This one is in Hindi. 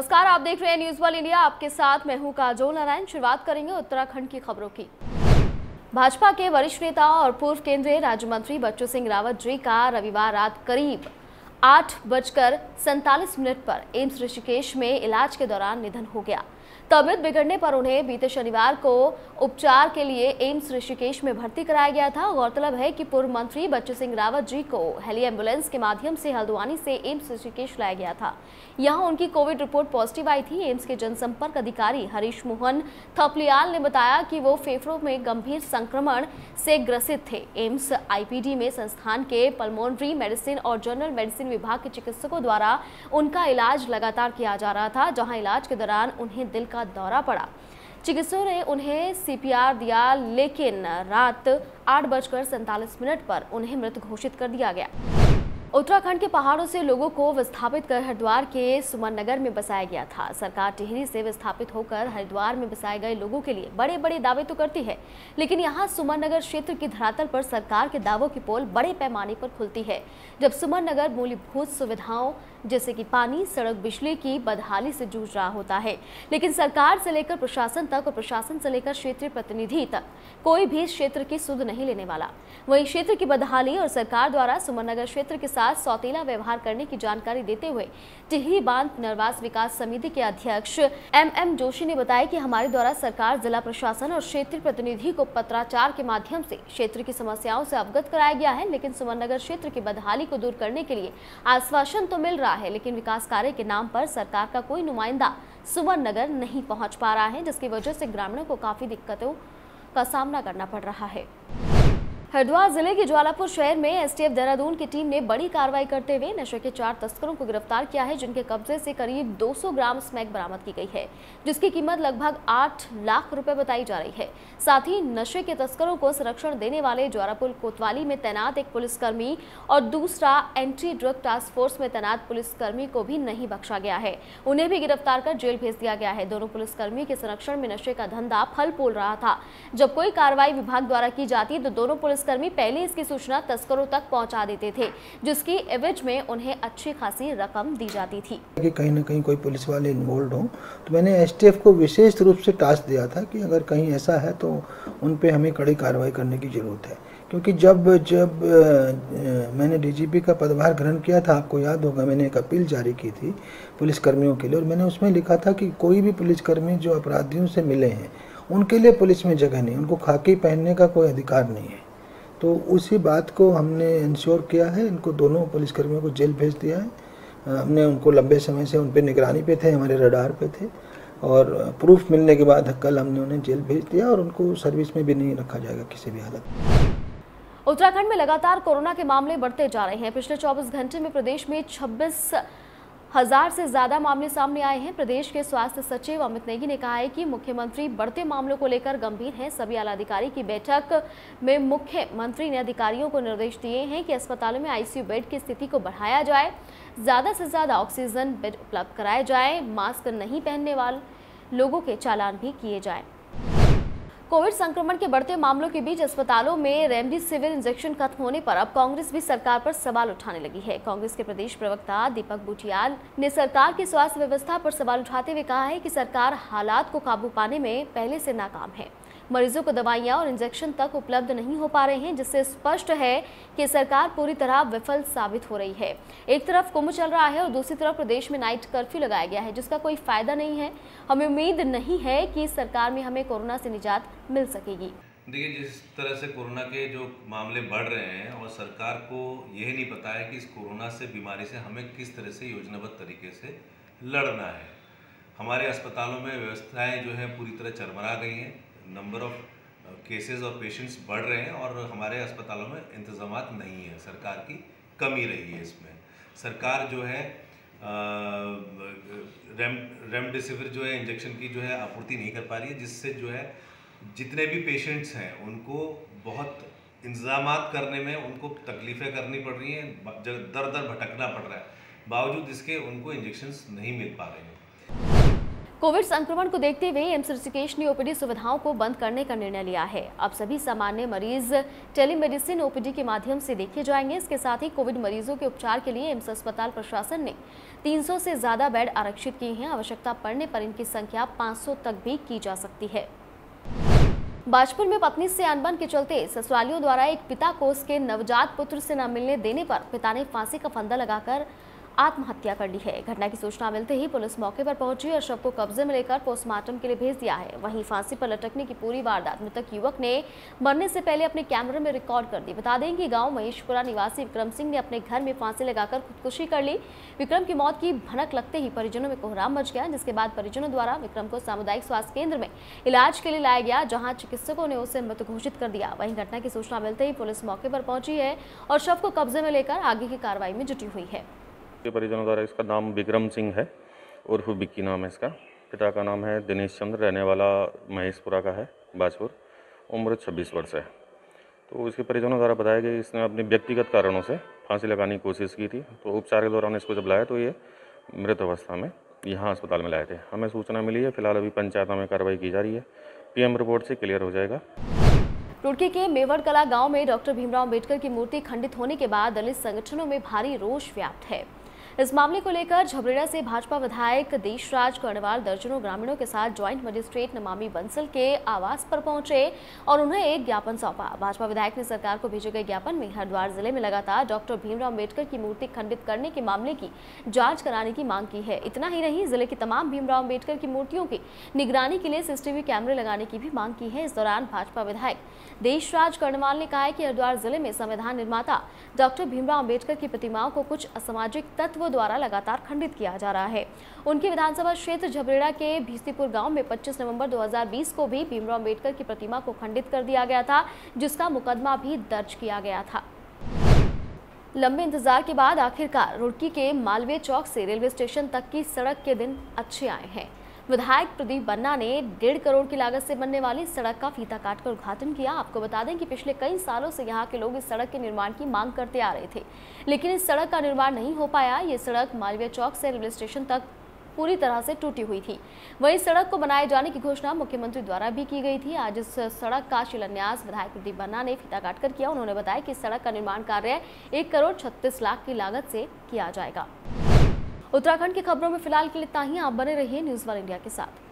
नमस्कार, आप देख रहे हैं न्यूज वर्ल्ड इंडिया। आपके साथ मैं हूं काजोल नारायण। शुरुआत करेंगे उत्तराखंड की खबरों की। भाजपा के वरिष्ठ नेता और पूर्व केंद्रीय राज्य मंत्री बच्चू सिंह रावत जी का रविवार रात करीब 8:47 पर एम्स ऋषिकेश में इलाज के दौरान निधन हो गया। तबीयत बिगड़ने पर उन्हें बीते शनिवार को उपचार के लिए एम्स ऋषिकेश में भर्ती कराया गया था। गौरतलब है कि पूर्व मंत्री बच्चू सिंह रावत जी को हेली एम्बुलेंस के माध्यम से हल्द्वानी से एम्स ऋषिकेश लाया गया था। यहां उनकी कोविड रिपोर्ट पॉजिटिव आई थी। एम्स के जनसंपर्क अधिकारी हरीश मोहन थपलियाल ने बताया कि वो फेफड़ों में गंभीर संक्रमण से ग्रसित थे। एम्स आईपीडी में संस्थान के पल्मोनरी मेडिसिन और जनरल मेडिसिन विभाग के चिकित्सकों द्वारा उनका इलाज लगातार किया जा रहा था, जहां इलाज के दौरान उन्हें दिल का दौरा पड़ा। चिकित्सकों ने उन्हें सीपीआर दिया, लेकिन रात 8:47 पर उन्हें मृत घोषित कर दिया गया। उत्तराखंड के पहाड़ों से लोगों को विस्थापित कर हरिद्वार के सुमन नगर में बसाया गया था। सरकार टिहरी से विस्थापित होकर हरिद्वार में बसाए गए लोगों के लिए बड़े बड़े दावे तो करती है, लेकिन यहाँ सुमन नगर क्षेत्र की धरातल पर सरकार के दावों की पोल बड़े पैमाने पर खुलती है। जब सुमन नगर मूलभूत सुविधाओं जैसे कि पानी, सड़क, बिजली की बदहाली से जूझ रहा होता है, लेकिन सरकार से लेकर प्रशासन तक और प्रशासन से लेकर क्षेत्रीय प्रतिनिधि तक कोई भी क्षेत्र की सुध नहीं लेने वाला। वहीं क्षेत्र की बदहाली और सरकार द्वारा सुमन नगर क्षेत्र के साथ सौतेला व्यवहार करने की जानकारी देते हुए टिहरी बांध पुनर्वास विकास समिति के अध्यक्ष एम जोशी ने बताया कि हमारे द्वारा सरकार, जिला प्रशासन और क्षेत्रीय प्रतिनिधि को पत्राचार के माध्यम से क्षेत्र की समस्याओं से अवगत कराया गया है, लेकिन सुमन नगर क्षेत्र की बदहाली को दूर करने के लिए आश्वासन तो मिल रहा है, लेकिन विकास कार्य के नाम पर सरकार का कोई नुमाइंदा सुमन नगर नहीं पहुंच पा रहा है, जिसकी वजह से ग्रामीणों को काफी दिक्कतों का सामना करना पड़ रहा है। हरिद्वार जिले के ज्वालापुर शहर में एसटीएफ देहरादून की टीम ने बड़ी कार्रवाई करते हुए नशे के 4 तस्करों को गिरफ्तार किया है, जिनके कब्जे से करीब 200 ग्राम स्मैक बरामद की गई है, जिसकी कीमत लगभग 8 लाख रुपए बताई जा रही है। साथ ही नशे के तस्करों को संरक्षण देने वाले ज्वालापुर कोतवाली में तैनात एक पुलिसकर्मी और दूसरा एंटी ड्रग टास्क फोर्स में तैनात पुलिसकर्मी को भी नहीं बख्शा गया है। उन्हें भी गिरफ्तार कर जेल भेज दिया गया है। दोनों पुलिसकर्मी के संरक्षण में नशे का धंधा फल फूल रहा था। जब कोई कार्रवाई विभाग द्वारा की जाती तो दोनों पुलिसकर्मी पहले इसकी सूचना तस्करों तक पहुंचा देते थे, जिसकी एवज में उन्हें अच्छी खासी रकम दी जाती थी। कि कहीं ना कहीं कोई पुलिस वाले इन्वॉल्व हों, तो मैंने एसटीएफ को विशेष रूप से टास्क दिया था कि अगर कहीं ऐसा है तो उन पे हमें कड़ी कार्रवाई करने की ज़रूरत है। क्योंकि जब मैंने डीजीपी का पदभार ग्रहण किया था, आपको याद होगा, मैंने एक अपील जारी की थी पुलिसकर्मियों के लिए, और मैंने उसमें लिखा था कि कोई भी पुलिसकर्मी जो अपराधियों से मिले हैं उनके लिए पुलिस में जगह नहीं, उनको खाकी पहनने का कोई अधिकार नहीं है। तो उसी बात को हमने इंश्योर किया है। इनको दोनों पुलिसकर्मियों को जेल भेज दिया है। हमने उनको लंबे समय से उन पर निगरानी पे थे, हमारे रडार पे थे, और प्रूफ मिलने के बाद कल हमने उन्हें जेल भेज दिया और उनको सर्विस में भी नहीं रखा जाएगा किसी भी हालत में। उत्तराखंड में लगातार कोरोना के मामले बढ़ते जा रहे हैं। पिछले 24 घंटे में प्रदेश में 26,000 से ज्यादा मामले सामने आए हैं। प्रदेश के स्वास्थ्य सचिव अमित नेगी ने कहा है कि मुख्यमंत्री बढ़ते मामलों को लेकर गंभीर हैं। सभी आला अधिकारी की बैठक में मुख्यमंत्री ने अधिकारियों को निर्देश दिए हैं कि अस्पतालों में आईसीयू बेड की स्थिति को बढ़ाया जाए, ज्यादा से ज्यादा ऑक्सीजन बेड उपलब्ध कराए जाए, मास्क नहीं पहनने वाले लोगों के चालान भी किए जाएं। कोविड संक्रमण के बढ़ते मामलों के बीच अस्पतालों में रेमडेसिविर इंजेक्शन खत्म होने पर अब कांग्रेस भी सरकार पर सवाल उठाने लगी है। कांग्रेस के प्रदेश प्रवक्ता दीपक बुटियाल ने सरकार की स्वास्थ्य व्यवस्था पर सवाल उठाते हुए कहा है कि सरकार हालात को काबू पाने में पहले से नाकाम है। मरीजों को दवाइयां और इंजेक्शन तक उपलब्ध नहीं हो पा रहे हैं, जिससे स्पष्ट है कि सरकार पूरी तरह विफल साबित हो रही है। एक तरफ कुंभ चल रहा है और दूसरी तरफ प्रदेश में नाइट कर्फ्यू लगाया गया है, जिसका कोई फायदा नहीं है। हमें उम्मीद नहीं है कि सरकार में हमें कोरोना से निजात मिल सकेगी। देखिए, जिस तरह से कोरोना के जो मामले बढ़ रहे हैं और सरकार को यह नहीं पता है कि इस कोरोना से बीमारी से हमें किस तरह से योजनाबद्ध तरीके से लड़ना है। हमारे अस्पतालों में व्यवस्थाएं जो है पूरी तरह चरमरा गई हैं। नंबर ऑफ केसेस और पेशेंट्स बढ़ रहे हैं और हमारे अस्पतालों में इंतजामात नहीं है। सरकार की कमी रही है इसमें। सरकार जो है रेमडेसिविर जो है इंजेक्शन की जो है आपूर्ति नहीं कर पा रही है, जिससे जो है जितने भी पेशेंट्स हैं उनको बहुत इंतजामात करने में उनको तकलीफ़ें करनी पड़ रही हैं, दर दर भटकना पड़ रहा है, बावजूद इसके उनको इंजेक्शंस नहीं मिल पा रहे हैं। कोविड संक्रमण को देखते हुए एम्स ऋषिकेश ने ओपीडी सुविधाओं को बंद करने का निर्णय लिया है। अब सभी सामान्य मरीज टेलीमेडिसिन ओपीडी के माध्यम से देखे जाएंगे। इसके साथ ही कोविड मरीजों के उपचार के लिए एम्स अस्पताल प्रशासन ने 300 से ज्यादा बेड आरक्षित किए हैं। आवश्यकता पड़ने पर इनकी संख्या 500 तक भी की जा सकती है। बाजपुर में पत्नी से अनबन के चलते ससुरालियों द्वारा एक पिता को उसके नवजात पुत्र से न मिलने देने पर पिता ने फांसी का फंदा लगाकर आत्महत्या कर ली है। घटना की सूचना मिलते ही पुलिस मौके पर पहुंची और शव को कब्जे में लेकर पोस्टमार्टम के लिए भेज दिया है। वहीं फांसी पर लटकने की पूरी वारदात मृतक युवक ने मरने से पहले अपने कैमरे में रिकॉर्ड कर दी। बता दें कि गांव महेशपुरा निवासी विक्रम सिंह ने अपने घर में फांसी लगाकर खुदकुशी कर ली। विक्रम की मौत की भनक लगते ही परिजनों में कोहराम मच गया, जिसके बाद परिजनों द्वारा विक्रम को सामुदायिक स्वास्थ्य केंद्र में इलाज के लिए लाया गया, जहाँ चिकित्सकों ने उसे मृत घोषित कर दिया। वहीं घटना की सूचना मिलते ही पुलिस मौके पर पहुंची है और शव को कब्जे में लेकर आगे की कार्रवाई में जुटी हुई है। के परिजनों द्वारा इसका नाम विक्रम सिंह है, उर्फ विक्की नाम है इसका। पिता का नाम है दिनेश चंद्र, रहने वाला महेशपुरा का है, बाजपुर, उम्र 26 वर्ष है। तो इसके परिजनों द्वारा बताया कि इसने अपने व्यक्तिगत कारणों से फांसी लगाने की कोशिश की थी। तो उपचार के दौरान इसको जब लाया तो ये मृत अवस्था में यहाँ अस्पताल में लाए थे। हमें सूचना मिली है, फिलहाल अभी पंचायत में कार्रवाई की जा रही है। पीएम रिपोर्ट से क्लियर हो जाएगा। रुड़की के मेवड़ कला गांव में डॉक्टर भीमराव अंबेडकर की मूर्ति खंडित होने के बाद दलित संगठनों में भारी रोष व्याप्त है। इस मामले को लेकर झबरेड़ा से भाजपा विधायक देशराज कर्णवाल दर्जनों ग्रामीणों के साथ ज्वाइंट मजिस्ट्रेट नमामि बंसल के आवास पर पहुंचे और उन्हें एक ज्ञापन सौंपा। भाजपा विधायक ने सरकार को भेजे गए ज्ञापन में हरिद्वार जिले में लगातार डॉक्टर भीमराव अंबेडकर की मूर्ति खंडित करने के मामले की जांच कराने की मांग की है। इतना ही नहीं, जिले की तमाम भीमराव अंबेडकर की मूर्तियों की निगरानी के लिए सीसीटीवी कैमरे लगाने की भी मांग की है। इस दौरान भाजपा विधायक देशराज कर्णवाल ने कहा है कि हरिद्वार जिले में संविधान निर्माता डॉक्टर भीमराव अंबेडकर की प्रतिमाओं को कुछ असामाजिक तत्व द्वारा लगातार खंडित किया जा रहा है। उनके विधानसभा क्षेत्र झबरेड़ा के भीस्तीपुर गांव में 25 नवंबर 2020 को भी भीमराव अंबेडकर की प्रतिमा को खंडित कर दिया गया था, जिसका मुकदमा भी दर्ज किया गया था। लंबे इंतजार के बाद आखिरकार रुड़की के मालवीय चौक से रेलवे स्टेशन तक की सड़क के दिन अच्छे आए हैं। विधायक प्रदीप बन्ना ने 1.5 करोड़ की लागत से बनने वाली सड़क का फीता काटकर उद्घाटन किया। आपको बता दें कि पिछले कई सालों से यहां के लोग इस सड़क के निर्माण की मांग करते आ रहे थे, लेकिन इस सड़क का निर्माण नहीं हो पाया। ये सड़क मालवीय चौक से रेलवे स्टेशन तक पूरी तरह से टूटी हुई थी। वहीं सड़क को बनाए जाने की घोषणा मुख्यमंत्री द्वारा भी की गई थी। आज इस सड़क का शिलान्यास विधायक प्रदीप बन्ना ने फीता काटकर किया। उन्होंने बताया कि इस सड़क का निर्माण कार्य 1 करोड़ 36 लाख की लागत से किया जाएगा। उत्तराखंड की खबरों में फिलहाल के लिए इतना ही। आप बने रहिए न्यूज़ वन इंडिया के साथ।